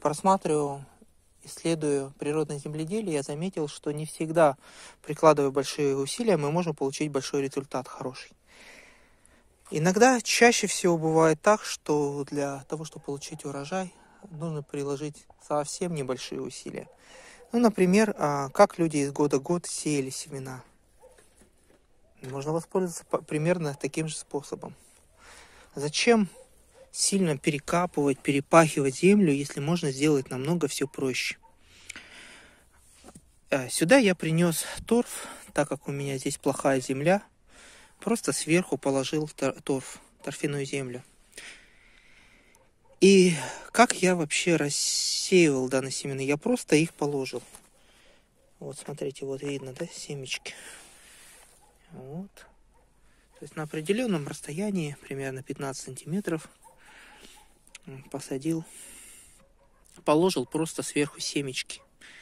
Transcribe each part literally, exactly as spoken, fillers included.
просматриваю, исследуя природное земледелие, я заметил, что не всегда, прикладывая большие усилия, мы можем получить большой результат, хороший. Иногда, чаще всего бывает так, что для того, чтобы получить урожай, нужно приложить совсем небольшие усилия. Ну, например, как люди из года в год сеяли семена. Можно воспользоваться примерно таким же способом. Зачем сильно перекапывать, перепахивать землю, если можно сделать намного все проще? Сюда я принес торф, так как у меня здесь плохая земля. Просто сверху положил торф, торфяную землю. И как я вообще рассеивал данные семена? Я просто их положил. Вот, смотрите, вот видно, да, семечки. Вот. То есть на определенном расстоянии, примерно пятнадцать сантиметров, посадил, положил просто сверху семечки.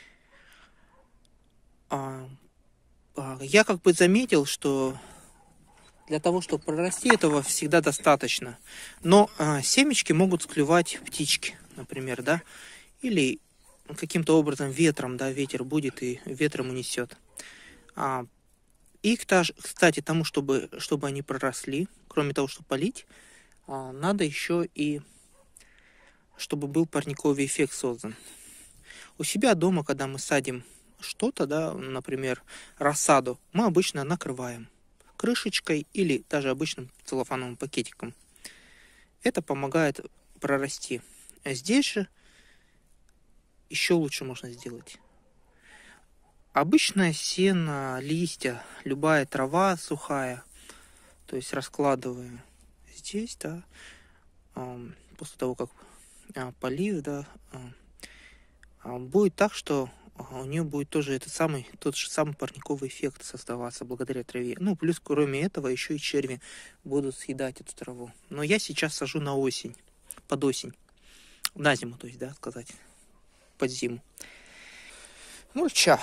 А, а, я как бы заметил, что для того, чтобы прорасти, этого всегда достаточно. Но а, семечки могут склевать птички, например, да, или каким-то образом ветром, да, ветер будет и ветром унесет. А, и, кстати, тому, чтобы, чтобы они проросли, кроме того, чтобы полить, а, надо еще и, чтобы был парниковый эффект создан. У себя дома, когда мы садим что-то, да, например, рассаду, мы обычно накрываем крышечкой или даже обычным целлофановым пакетиком. Это помогает прорасти. А здесь же еще лучше можно сделать. Обычное сено, листья, любая трава сухая, то есть раскладывая здесь, да, после того, как полив, да, будет так, что у нее будет тоже этот самый, тот же самый парниковый эффект создаваться благодаря траве. Ну, плюс, кроме этого, еще и черви будут съедать эту траву. Но я сейчас сажу на осень, под осень, на зиму, то есть, да, сказать, под зиму. Мульча.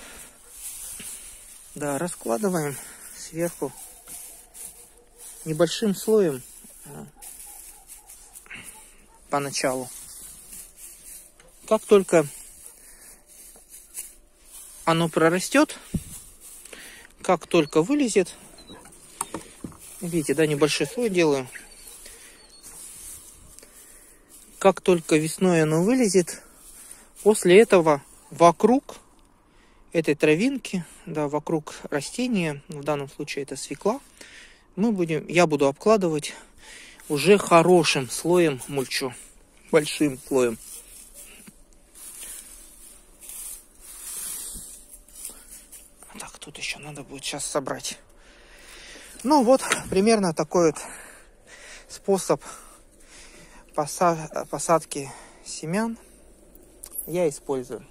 Да, раскладываем сверху небольшим слоем поначалу. Как только оно прорастет, как только вылезет, видите, да, небольшой слой делаю. Как только весной оно вылезет, после этого вокруг этой травинки, да, вокруг растения, в данном случае это свекла, мы будем, я буду обкладывать уже хорошим слоем мульчу, большим слоем. Так, тут еще надо будет сейчас собрать. Ну вот, примерно такой вот способ посадки семян я использую.